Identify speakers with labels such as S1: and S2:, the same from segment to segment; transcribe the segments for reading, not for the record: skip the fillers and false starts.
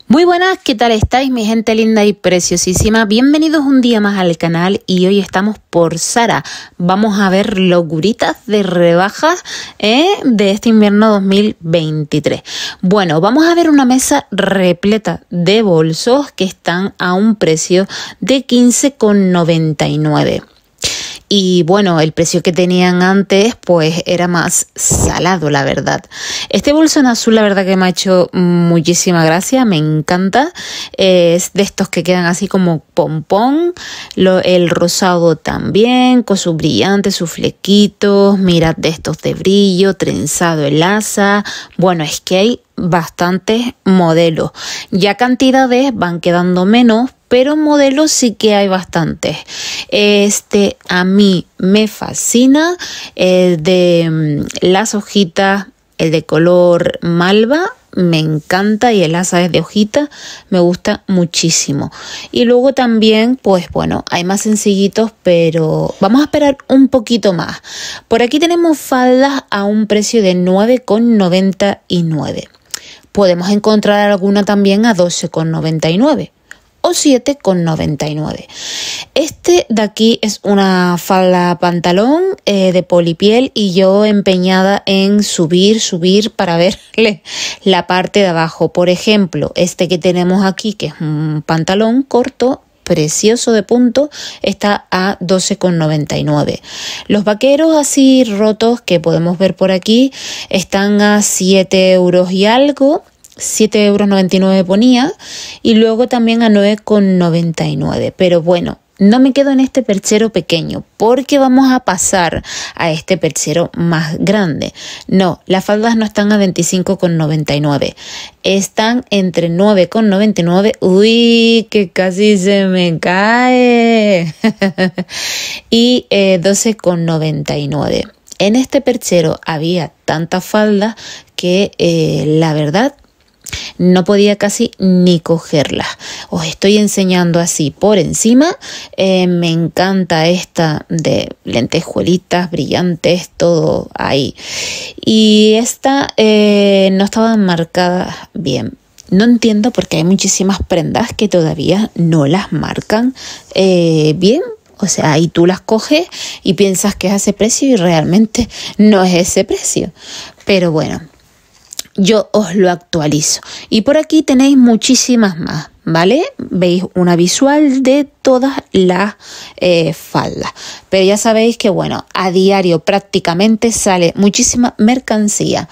S1: Muy buenas, ¿qué tal estáis, mi gente linda y preciosísima? Bienvenidos un día más al canal y hoy estamos por Zara. Vamos a ver locuritas de rebajas de este invierno 2023. Bueno, vamos a ver una mesa repleta de bolsos que están a un precio de 15,99. Y bueno, el precio que tenían antes pues era más salado, la verdad. Este bolso en azul la verdad que me ha hecho muchísima gracia, me encanta. Es de estos que quedan así como pompón. El rosado también, con sus brillantes, sus flequitos. Mirad de estos de brillo, trenzado el asa. Bueno, es que hay bastantes modelos. Ya cantidades van quedando menos, pero modelos sí que hay bastantes. Este a mí me fascina, el de las hojitas, el de color malva, me encanta, y el asa es de hojita, me gusta muchísimo. Y luego también, pues bueno, hay más sencillitos, pero vamos a esperar un poquito más. Por aquí tenemos faldas a un precio de 9,99. Podemos encontrar alguna también a 12,99. O 7,99. Este de aquí es una falda pantalón de polipiel, y yo empeñada en subir para verle la parte de abajo. Por ejemplo, este que tenemos aquí, que es un pantalón corto, precioso de punto, está a 12,99. Los vaqueros así rotos que podemos ver por aquí están a 7 euros y algo. 7,99 € ponía, y luego también a 9,99. Pero bueno, no me quedo en este perchero pequeño porque vamos a pasar a este perchero más grande. No, las faldas no están a 25,99. Están entre 9,99. Uy, que casi se me cae. Y 12,99. En este perchero había tantas faldas que la verdad no podía casi ni cogerlas. Os estoy enseñando así por encima. Me encanta esta de lentejuelitas brillantes, todo ahí. Y esta no estaban marcadas bien. No entiendo porque hay muchísimas prendas que todavía no las marcan bien. O sea, ahí tú las coges y piensas que es ese precio y realmente no es ese precio. Pero bueno, yo os lo actualizo. Y por aquí tenéis muchísimas más, ¿vale? Veis una visual de todas las faldas. Pero ya sabéis que, bueno, a diario prácticamente sale muchísima mercancía.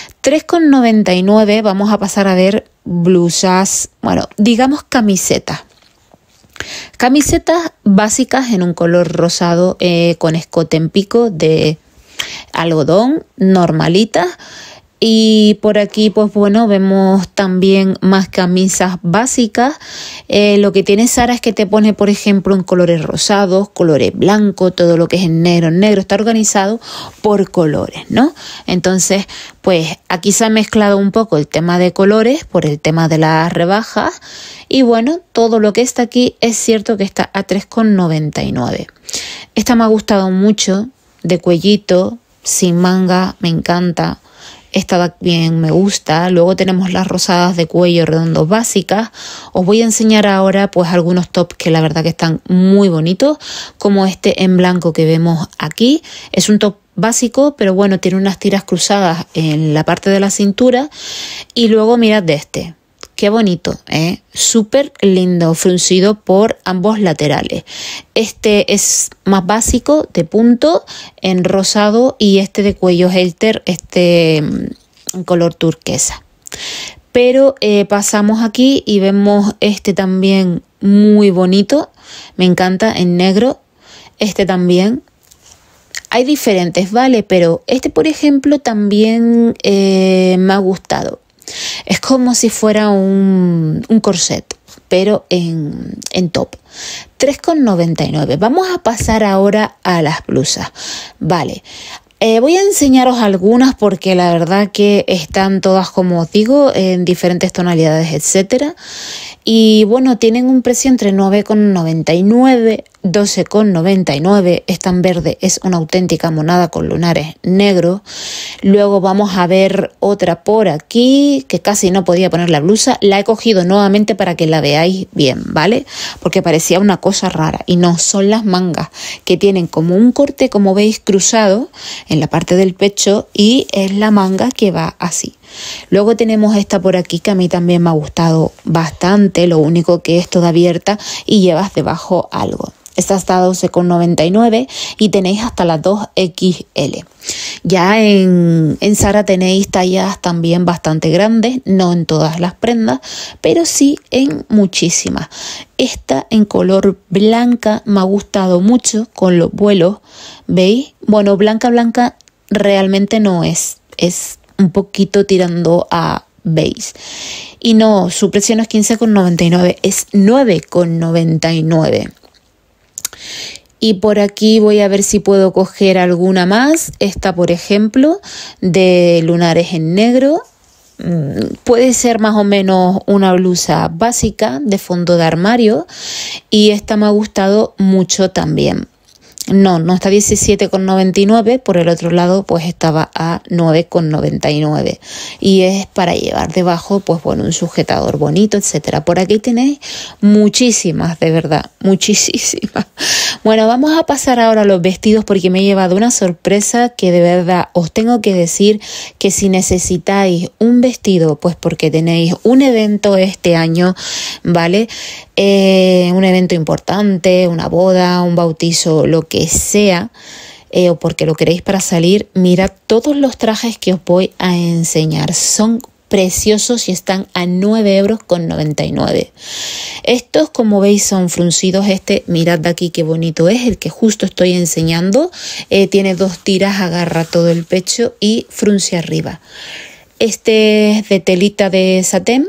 S1: 3,99 vamos a pasar a ver blusas, bueno, digamos camisetas. Camisetas básicas en un color rosado con escote en pico de algodón, normalitas. Y por aquí, pues bueno, vemos también más camisas básicas. Lo que tiene Zara es que te pone, por ejemplo, en colores rosados, colores blancos, todo lo que es en negro, está organizado por colores, ¿no? Entonces, pues aquí se ha mezclado un poco el tema de colores por el tema de las rebajas. Y bueno, todo lo que está aquí es cierto que está a 3,99. Esta me ha gustado mucho, de cuellito, sin manga, me encanta. Esta bien me gusta. Luego tenemos las rosadas de cuello redondo básicas. Os voy a enseñar ahora pues algunos tops que la verdad que están muy bonitos, como este en blanco que vemos aquí. Es un top básico, pero bueno, tiene unas tiras cruzadas en la parte de la cintura. Y luego mirad de este. Qué bonito, súper lindo, fruncido por ambos laterales. Este es más básico, de punto, en rosado, y este de cuello halter, en color turquesa. Pero pasamos aquí y vemos este también muy bonito, me encanta, en negro. Este también. Hay diferentes, ¿vale? Pero este, por ejemplo, también me ha gustado. Es como si fuera un corset, pero en top. 3,99. Vamos a pasar ahora a las blusas. Vale. Voy a enseñaros algunas porque la verdad que están todas, como os digo, en diferentes tonalidades, etcétera. Y bueno, tienen un precio entre 9,99, 12,99. Esta en verde es una auténtica monada con lunares negros. Luego vamos a ver otra por aquí, que casi no podía poner la blusa. La he cogido nuevamente para que la veáis bien, ¿vale? Porque parecía una cosa rara. Y no, son las mangas, que tienen como un corte, como veis, cruzado en la parte del pecho, y es la manga que va así. Luego tenemos esta por aquí, que a mí también me ha gustado bastante, lo único que es toda abierta y llevas debajo algo. Esta está a 12,99 y tenéis hasta las 2XL. Ya en Zara tenéis tallas también bastante grandes, no en todas las prendas, pero sí en muchísimas. Esta en color blanca me ha gustado mucho con los vuelos, ¿veis? Bueno, blanca realmente no es un poquito tirando a beige. Y no, su precio no es 15,99, es 9,99. Y por aquí voy a ver si puedo coger alguna más. Esta, por ejemplo, de lunares en negro. Puede ser más o menos una blusa básica de fondo de armario. Y esta me ha gustado mucho también. No está 17,99, por el otro lado pues estaba a 9,99 y es para llevar debajo pues bueno, un sujetador bonito, etcétera. Por aquí tenéis muchísimas, de verdad, muchísimas. Bueno, vamos a pasar ahora a los vestidos porque me he llevado una sorpresa que de verdad os tengo que decir que si necesitáis un vestido, pues porque tenéis un evento este año, ¿vale? Un evento importante, una boda, un bautizo, lo que sea, o porque lo queréis para salir, mirad todos los trajes que os voy a enseñar. Son preciosos y están a 9,99 €. Estos, como veis, son fruncidos. Mirad de aquí qué bonito es, el que justo estoy enseñando. Tiene 2 tiras, agarra todo el pecho y frunce arriba. Este es de telita de satén.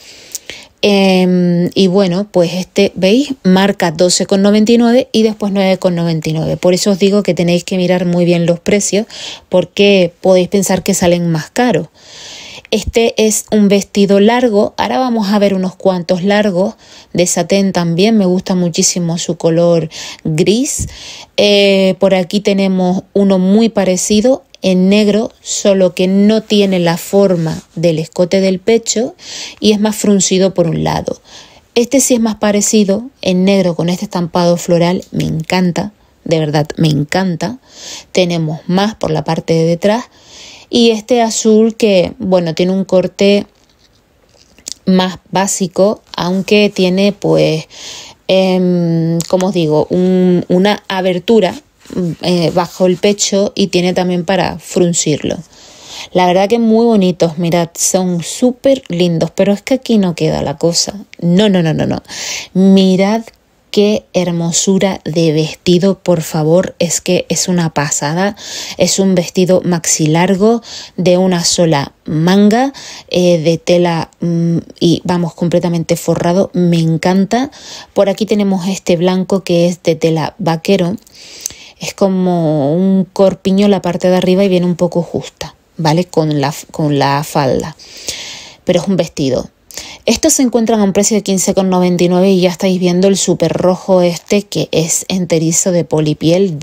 S1: Y bueno, pues veis, marca 12,99 y después 9,99. Por eso os digo que tenéis que mirar muy bien los precios, porque podéis pensar que salen más caros. Este es un vestido largo. Ahora vamos a ver unos cuantos largos de satén también. Me gusta muchísimo su color gris. Por aquí tenemos uno muy parecido en negro, solo que no tiene la forma del escote del pecho y es más fruncido por un lado. Este sí es más parecido, en negro con este estampado floral. Me encanta, de verdad me encanta. Tenemos más por la parte de detrás. Y este azul que, bueno, tiene un corte más básico, aunque tiene pues, como os digo, una abertura bajo el pecho y tiene también para fruncirlo. La verdad que muy bonitos, mirad, son súper lindos, pero es que aquí no queda la cosa. No. Mirad qué hermosura de vestido, por favor, es que es una pasada. Es un vestido maxi largo de una sola manga, de tela y vamos, completamente forrado. Me encanta. Por aquí tenemos este blanco que es de tela vaquero. Es como un corpiño la parte de arriba y viene un poco justa, ¿vale? Con la falda. Pero es un vestido. Estos se encuentran a un precio de 15,99 y ya estáis viendo el súper rojo que es enterizo de polipiel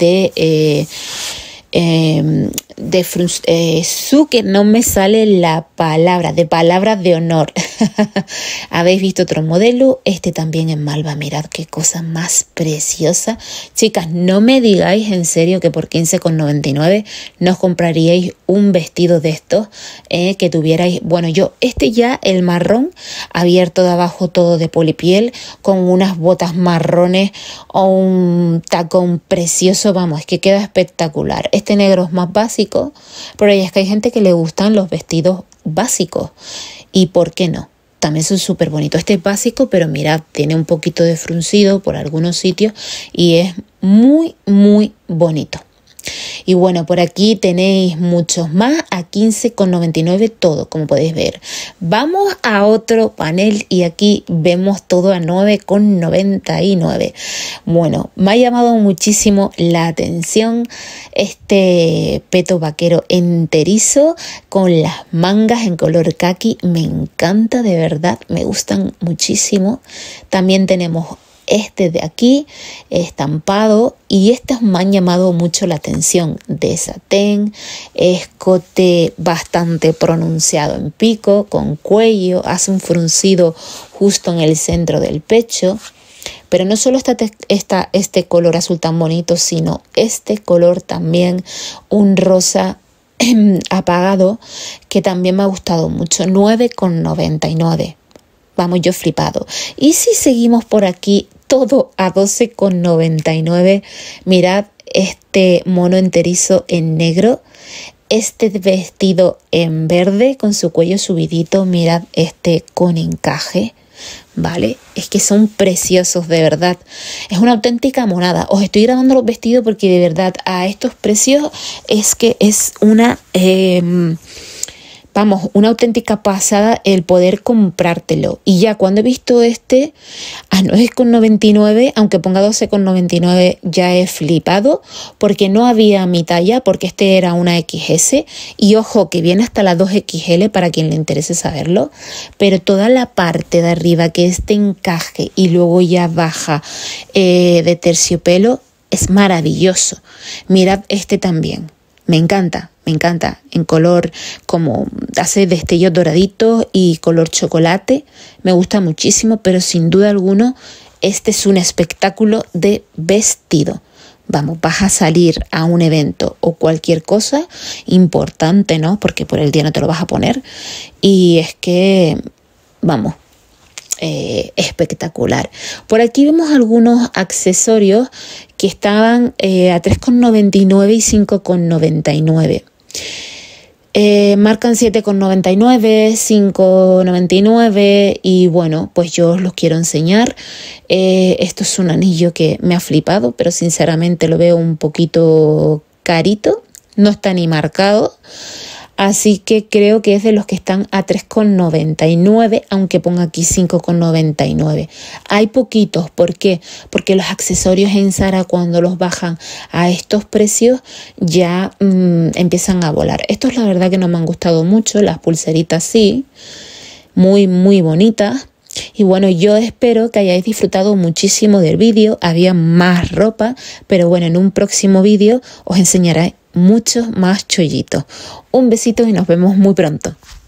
S1: que no me sale la palabra, de palabras de honor. Habéis visto otro modelo, también en malva. Mirad qué cosa más preciosa. Chicas, no me digáis en serio que por 15,99 no os compraríais un vestido de estos, que tuvierais, bueno, yo ya el marrón abierto de abajo todo de polipiel con unas botas marrones o un tacón precioso, vamos, es que queda espectacular. Este negro es más básico, pero es que hay gente que le gustan los vestidos básicos y ¿por qué no? También son súper bonitos. Este es básico, pero mirad, tiene un poquito de fruncido por algunos sitios y es muy, muy bonito. Y bueno, por aquí tenéis muchos más a 15,99 todo, como podéis ver. Vamos a otro panel y aquí vemos todo a 9,99. Bueno, me ha llamado muchísimo la atención este peto vaquero enterizo con las mangas en color caqui. Me encanta, de verdad, me gustan muchísimo. También tenemos este de aquí, estampado, y estos me han llamado mucho la atención, de satén, escote bastante pronunciado en pico, con cuello, hace un fruncido justo en el centro del pecho. Pero no solo está este color azul tan bonito, sino este color también, un rosa apagado, que también me ha gustado mucho, 9,99. Vamos, yo flipado. Y si seguimos por aquí, todo a 12,99. Mirad este mono enterizo en negro, este vestido en verde con su cuello subidito, mirad este con encaje. Vale, es que son preciosos, de verdad. Es una auténtica monada. Os estoy grabando los vestidos porque de verdad a estos precios es que es una una auténtica pasada el poder comprártelo. Y ya cuando he visto este a 9,99, aunque ponga 12,99, ya he flipado porque no había mi talla, porque este era una XS. Y ojo, que viene hasta la 2XL para quien le interese saberlo. Pero toda la parte de arriba, que este encaje y luego ya baja de terciopelo, es maravilloso. Mirad este también. Me encanta, en color como hace destellos doraditos y color chocolate, me gusta muchísimo, pero sin duda alguna este es un espectáculo de vestido. Vamos, vas a salir a un evento o cualquier cosa importante, ¿no? Porque por el día no te lo vas a poner y es que, vamos, espectacular. Por aquí vemos algunos accesorios que estaban a 3,99 y 5,99. Marcan 7,99, 5,99 y bueno, pues yo os los quiero enseñar. Esto es un anillo que me ha flipado, pero sinceramente lo veo un poquito carito, no está ni marcado. Así que creo que es de los que están a 3,99, aunque ponga aquí 5,99. Hay poquitos, ¿por qué? Porque los accesorios en Zara, cuando los bajan a estos precios, ya empiezan a volar. Estos la verdad que no me han gustado mucho, las pulseritas sí, muy muy bonitas. Y bueno, yo espero que hayáis disfrutado muchísimo del vídeo. Había más ropa, pero bueno, en un próximo vídeo os enseñaré muchos más chollitos. Un besito y nos vemos muy pronto.